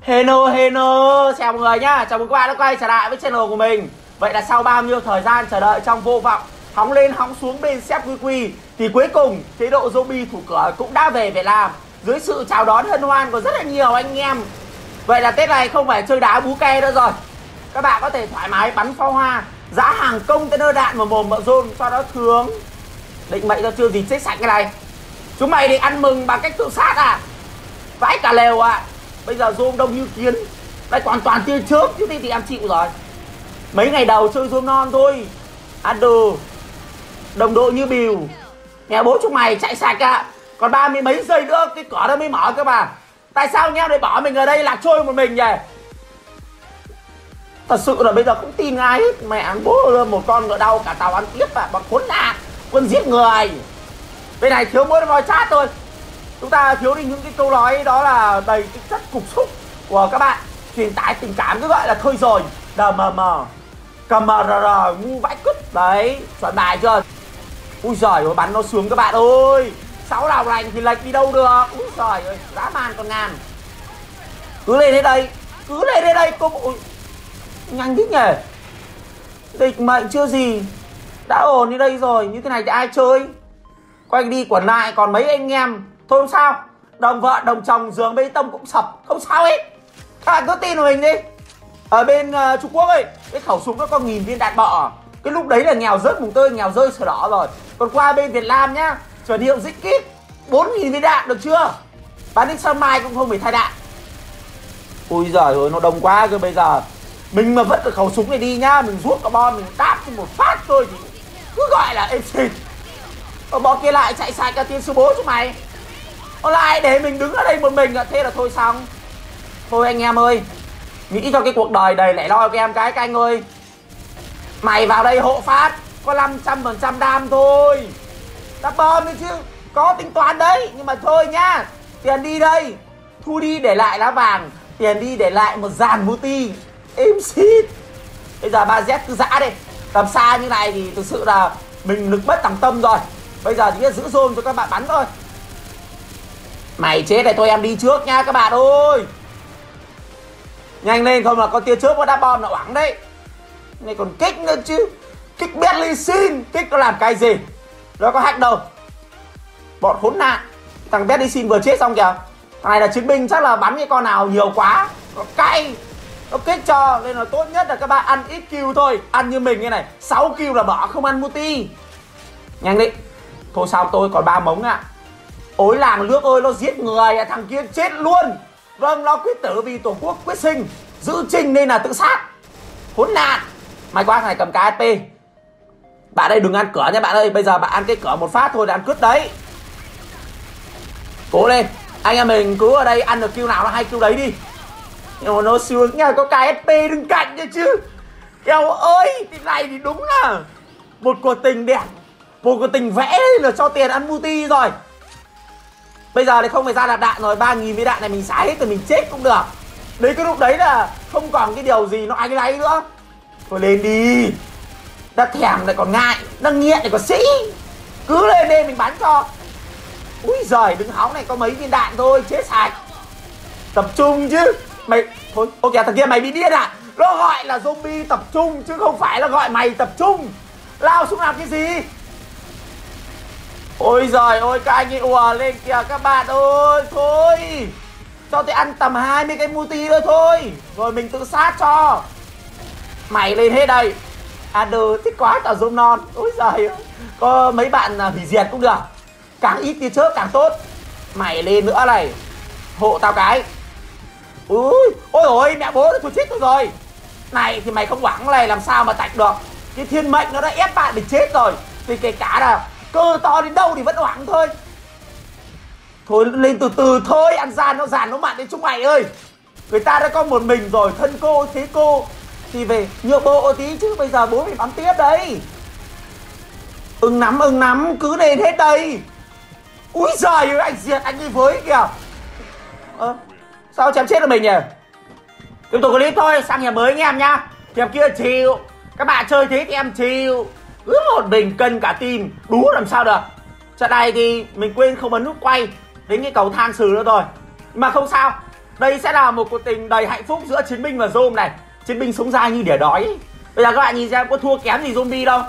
Hello, chào mọi người nhá. Chào mừng các bạn đã quay trở lại với channel của mình. Vậy là sau bao nhiêu thời gian chờ đợi trong vô vọng, hóng lên hóng xuống bên xếp QQ, thì cuối cùng chế độ zombie thủ cửa cũng đã về Việt Nam dưới sự chào đón hân hoan của rất là nhiều anh em. Vậy là Tết này không phải chơi đá bú ke nữa rồi. Các bạn có thể thoải mái bắn pháo hoa, giã hàng container đạn vào mồm bợ rôn cho nó thương. Định mệnh cho chưa gì chết sạch cái này. Chúng mày định ăn mừng bằng cách tự sát à? Vãi cả lều à. Bây giờ zoom đông như kiến, lại còn toàn tia chớp chứ thì em chịu rồi. Mấy ngày đầu chơi zoom non thôi, ăn đồ đồng đội như bìu. Nhà bố chúng mày chạy sạch à. Còn 30 mấy giây nữa cái cửa nó mới mở cơ mà. Tại sao anh em lại bỏ mình ở đây lạc trôi một mình nhỉ? Thật sự là bây giờ không tin ai hết. Mẹ bố một con ngựa đau cả tàu ăn tiếp à. Bằng khốn nạn, quân giết người. Bên này thiếu mỗi voi chat thôi. Chúng ta thiếu đi những cái câu nói đó là đầy cái chất cục xúc của các bạn, truyền tải tình cảm, cứ gọi là thôi rồi đờ mờ mờ cầm mờ rờ ngu vãi cứt. Đấy, chuẩn bài chưa? Ui giời ơi, bắn nó sướng các bạn ơi. 6 đào lành thì lệch đi đâu được. Ui giời ơi, dã man con ngàn. Cứ lên đến đây, cứ lên đến đây cô. Ui, nhanh thích nhỉ. Địch mệnh chưa gì đã ổn như đây rồi. Như thế này thì ai chơi. Quanh đi quẩn lại còn mấy anh em. Thôi không sao, đồng vợ đồng chồng giường bê tông cũng sập, không sao hết. Các bạn cứ tin vào mình đi. Ở bên Trung Quốc ấy, cái khẩu súng nó có 1000 viên đạn bọ. Cái lúc đấy là nghèo rớt mùng tơi, nghèo rơi sờ đỏ rồi. Còn qua bên Việt Nam nhá, chuẩn hiệu dích kít 4000 viên đạn, được chưa? Bắn đến sân mai cũng không phải thay đạn. Ui giời ơi, nó đông quá cơ. Bây giờ mình mà vứt cái khẩu súng này đi nhá, mình rút cả bom, mình đáp cho một phát thôi thì cứ gọi là êm xịt. Còn bọn kia lại chạy sạch cả tiền số bố cho mày. Nó lại để mình đứng ở đây một mình. Thế là thôi xong. Thôi anh em ơi, nghĩ cho cái cuộc đời đầy lẻ loi của em cái anh ơi. Mày vào đây hộ phát có 500% đam thôi. Đắp bom đi chứ. Có tính toán đấy. Nhưng mà thôi nhá. Tiền đi đây, thu đi để lại lá vàng. Tiền đi để lại một dàn multi. Êm xịt. Bây giờ 3Z cứ dã đi. Tầm xa như này thì thực sự là mình lực bất tòng tâm rồi. Bây giờ chỉ giữ zone cho các bạn bắn thôi. Mày chết này, thôi em đi trước nha các bạn ơi. Nhanh lên không là con tia chớp nó đá bom nó oảng đấy. Này còn kích nữa chứ. Kích Bentley Sin. Kích nó làm cái gì. Nó có hack đâu. Bọn khốn nạn. Thằng Bentley Sin vừa chết xong kìa. Thằng này là chiến binh, chắc là bắn cái con nào nhiều quá nó cay, nó kích cho. Nên là tốt nhất là các bạn ăn ít kill thôi. Ăn như mình như này 6 kill là bỏ, không ăn multi. Nhanh đi. Thôi sao tôi còn 3 mống ạ. Ối làng nước ơi, nó giết người, thằng kia chết luôn. Vâng, nó quyết tử vì tổ quốc quyết sinh, giữ trinh nên là tự sát. Khốn nạn. May quá thằng này cầm cái ASP. Bạn ơi đừng ăn cửa nha bạn ơi. Bây giờ bạn ăn cái cửa một phát thôi là ăn cứt đấy. Cố lên. Anh em mình cứ ở đây ăn được kill nào là 2 kill đấy đi. Nhưng mà nó sướng nha, có cái ASP đứng cạnh nha chứ. Eo ơi, cái này thì đúng là một cuộc tình đẹp. Một cuộc tình vẽ là cho tiền ăn multi rồi. Bây giờ thì không phải ra đạp đạn rồi. 3000 viên đạn này mình xài hết thì mình chết cũng được. Đấy, cái lúc đấy là không còn cái điều gì nó áy náy nữa. Thôi lên đi. Đã thèm lại còn ngại, đang nghiện lại còn sĩ. Cứ lên đây mình bắn cho. Úi giời, đứng hóng này có mấy viên đạn thôi, chết sạch. Tập trung chứ. Mày, thôi, ok thằng kia mày bị điên à. Nó gọi là zombie tập trung chứ không phải là gọi mày tập trung. Lao xuống làm cái gì. Ôi giời ơi, các anh ấy ùa lên kìa các bạn ơi. Thôi, cho tôi ăn tầm 20 cái multi nữa thôi, rồi mình tự sát cho. Mày lên hết đây. Adder thích quá tao zoom non. Ôi giời ơi, có mấy bạn hủy diệt cũng được. Càng ít tia chớp càng tốt. Mày lên nữa này. Hộ tao cái. Ui, ôi ôi mẹ bố tôi chết rồi. Này thì mày không quảng này làm sao mà tạch được. Cái thiên mệnh nó đã ép bạn để chết rồi. Thì kể cả là cơ to đến đâu thì vẫn hoảng thôi. Thôi lên từ từ thôi. Ăn gian nó mặn đến chúng mày ơi. Người ta đã có một mình rồi. Thân cô thế cô thì về nhượng bộ tí chứ. Bây giờ bố mày bắn tiếp đấy. Ưng nắm cứ lên hết đây. Úi giời ơi, anh diệt anh đi với kìa. Sao chém chết được mình nhỉ. Tiếp tục clip thôi. Sang nhà mới anh em nhá. Kèm kia chịu. Các bạn chơi thế thì em chịu. Cứ một mình cân cả team đú làm sao được. Trận này thì mình quên không ấn nút quay đến cái cầu thang sừ nữa rồi. Nhưng mà không sao. Đây sẽ là một cuộc tình đầy hạnh phúc giữa chiến binh và zombie này. Chiến binh sống dai như đỉa đói. Bây giờ các bạn nhìn xem có thua kém gì zombie đâu.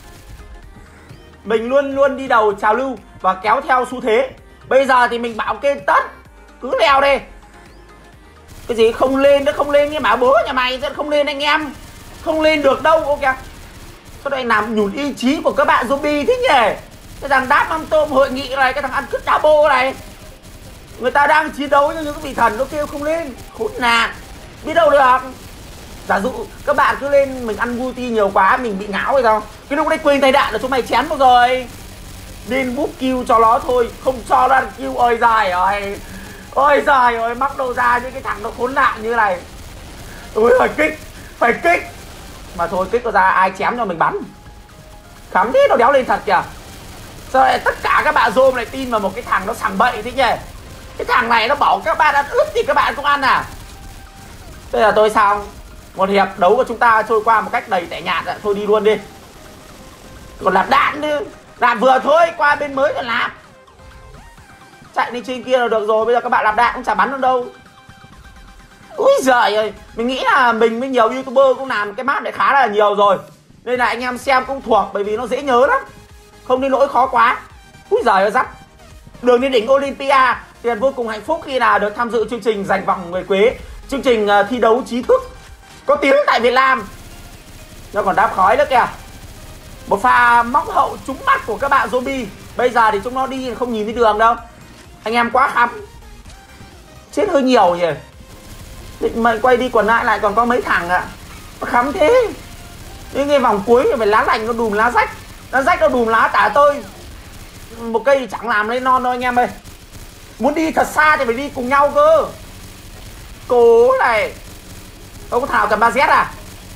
Mình luôn luôn đi đầu trào lưu và kéo theo xu thế. Bây giờ thì mình bảo kênh tất, cứ leo đi. Cái gì không lên nó không lên, nghe bảo bố nhà mày sẽ không lên anh em. Không lên được đâu. Ok. Sao đây làm nhùn ý chí của các bạn zombie thế nhỉ? Cái thằng đáp mâm tôm hội nghị này, cái thằng ăn cứt đá bô này. Người ta đang chiến đấu nhưng những vị thần nó kêu không lên. Khốn nạn. Biết đâu được. Giả dụ các bạn cứ lên mình ăn multi nhiều quá mình bị ngáo hay sao? Cái lúc đấy quên tay đạn là chúng mày chém một rồi. Nên búp kill cho nó thôi, không cho nó ăn kill. Ôi giời ơi. Ôi giời ơi, mắc đâu ra những cái thằng nó khốn nạn như này. Ôi phải kích, phải kích. Mà thôi kích nó ra ai chém cho mình bắn. Khắm thế nó đéo lên thật kìa. Sao lại tất cả các bạn zoom này tin vào một cái thằng nó sằng bậy thế nhỉ? Cái thằng này nó bảo các bạn ăn ướp thì các bạn cũng ăn à? Bây giờ tôi xong. Một hiệp đấu của chúng ta trôi qua một cách đầy tẻ nhạt. Thôi đi luôn đi. Còn là đạn nữa. Đạn vừa thôi, qua bên mới rồi làm. Chạy lên trên kia là được rồi. Bây giờ các bạn làm đạn cũng chả bắn được đâu. Úi giời ơi. Mình nghĩ là mình với nhiều youtuber cũng làm cái map này khá là nhiều rồi. Nên là anh em xem cũng thuộc. Bởi vì nó dễ nhớ lắm. Không đến nỗi khó quá. Úi giời ơi dắt. Đường lên đỉnh Olympia. Tiền vô cùng hạnh phúc khi là được tham dự chương trình giành vòng nguyệt quế. Chương trình thi đấu trí thức có tiếng tại Việt Nam. Nó còn đáp khói nữa kìa. Một pha móc hậu trúng mắt của các bạn zombie. Bây giờ thì chúng nó đi không nhìn thấy đường đâu. Anh em quá khăm. Chết hơi nhiều nhỉ. Định mệnh quay đi quần lại còn có mấy thằng ạ. Nó khắm thế. Nhưng ngay vòng cuối phải lá lành nó đùm lá rách. Lá rách nó đùm lá tả tôi. Một cây thì chẳng làm lên non đâu anh em ơi. Muốn đi thật xa thì phải đi cùng nhau cơ. Cố này. Ông có thảo cầm 3Z à?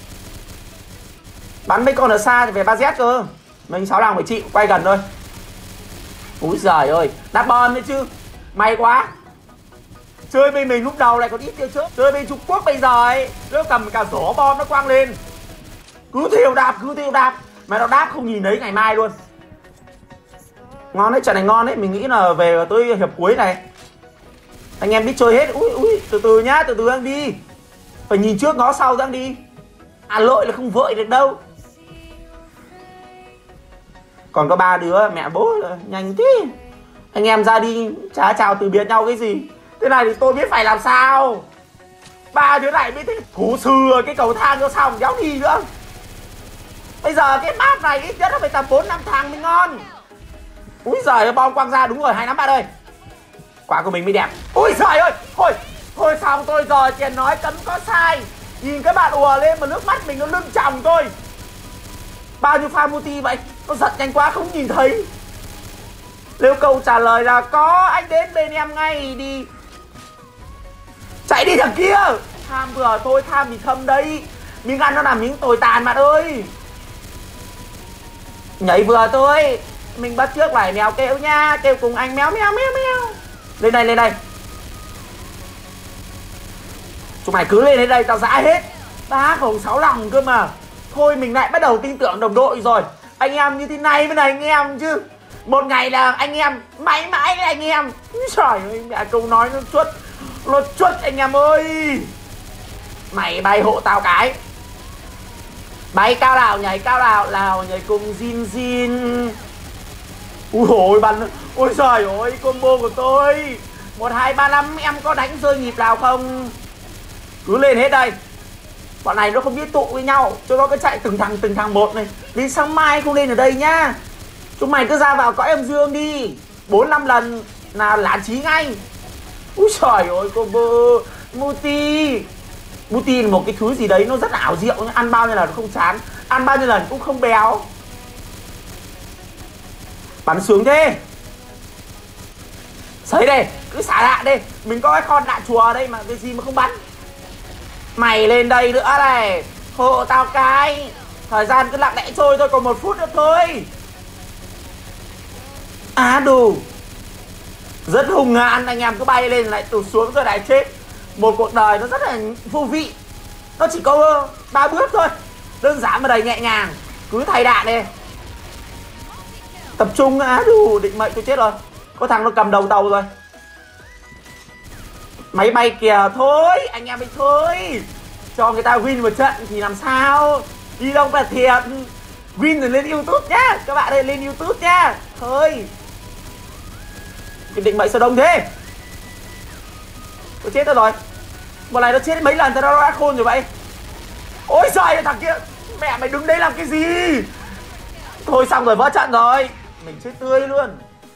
Bắn mấy con ở xa thì phải 3Z cơ. Mình 6 lòng phải chịu, quay gần thôi. Úi giời ơi, đáp bom đấy chứ. May quá. Chơi bên mình lúc đầu lại còn ít tiêu trước. Chơi bên Trung Quốc bây giờ ấy, nó cầm cả rổ bom nó quăng lên. Cứ theo đạp, cứ theo đạp. Mà nó đáp không nhìn thấy ngày mai luôn. Ngon đấy, trận này ngon đấy. Mình nghĩ là về tới hiệp cuối này anh em biết chơi hết. Ui, từ từ nhá, từ từ anh đi. Phải nhìn trước ngó sau ra đi. À lội là không vội được đâu. Còn có 3 đứa mẹ bố nhanh thế. Anh em ra đi chả chào từ biệt nhau cái gì. Thế này thì tôi biết phải làm sao. 3 đứa này biết thế. Cú sừa cái cầu thang cho xong đéo đi nữa. Bây giờ cái map này ít nhất nó phải tầm 4-5 thằng mới ngon. Úi giời bom quăng ra đúng rồi hay lắm bạn ơi. Quả của mình mới đẹp. Ui giời ơi. Thôi xong tôi rồi. Tiền nói cấm có sai. Nhìn các bạn ùa lên mà nước mắt mình nó lưng tròng tôi. Bao nhiêu pha multi vậy. Nó giật nhanh quá không nhìn thấy. Nếu câu trả lời là có anh đến bên em ngay đi. Chạy đi thằng kia. Tham vừa thôi tham thì thâm đây. Miếng ăn nó làm miếng tồi tàn bạn ơi. Nhảy vừa thôi. Mình bắt trước lại mèo kêu nha. Kêu cùng anh méo méo méo méo. Lên đây. Chúng mày cứ lên đến đây tao giã hết. Đá khổng 6 lòng cơ mà. Thôi mình lại bắt đầu tin tưởng đồng đội rồi. Anh em như thế này mới là anh em chứ. Một ngày là anh em, mãi mãi là anh em. Trời ơi mẹ câu nói nó chuất anh em ơi. Mày bay hộ tao cái. Bay cao nào nhảy cao nào nhảy cùng Jin. Ui ôi bắn. Ôi trời ơi combo của tôi. 1, 2, 3, 5 em có đánh rơi nhịp nào không? Cứ lên hết đây. Bọn này nó không biết tụ với nhau. Cho nó cứ chạy từng thằng một này. Đến sáng mai không lên ở đây nhá. Chúng mày cứ ra vào cõi âm dương đi. 4-5 lần là lán trí ngay. Úi trời ơi combo Muti là một cái thứ gì đấy nó rất là ảo diệu. Ăn bao nhiêu lần không chán. Ăn bao nhiêu lần cũng không béo. Bắn sướng thế. Sấy đây. Cứ xả đạn đi. Mình có cái con đạn chùa ở đây mà cái gì mà không bắn. Mày lên đây nữa này. Hộ tao cái. Thời gian cứ lặng lẽ trôi thôi. Còn 1 phút nữa thôi. Á đủ. Rất hùng hãn. Anh em cứ bay lên lại tụt xuống rồi lại chết. Một cuộc đời nó rất là vô vị. Nó chỉ có 3 bước thôi. Đơn giản mà đầy nhẹ nhàng. Cứ thay đạn đi. Tập trung á đủ. Định mệnh tôi chết rồi. Có thằng nó cầm đầu tàu rồi. Máy bay kìa, thôi anh em mình thôi, cho người ta win một trận thì làm sao, đi đâu mà thiệt. Win rồi lên YouTube nhá, các bạn ơi, lên YouTube nhá. Thôi cái định mệnh sao đông thế, tôi chết rồi. Một này nó chết mấy lần thì nó đã khôn rồi vậy. Ôi giời, thằng kia mẹ mày đứng đấy làm cái gì. Thôi xong rồi, vỡ trận rồi, mình chết tươi luôn.